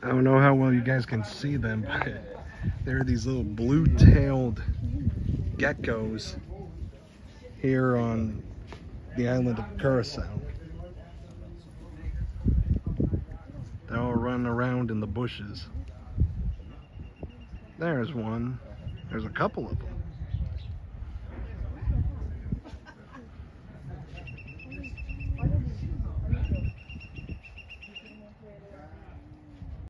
I don't know how well you guys can see them, but there are these little blue-tailed geckos here on the island of Curaçao. They're all running around in the bushes. There's one. There's a couple of them.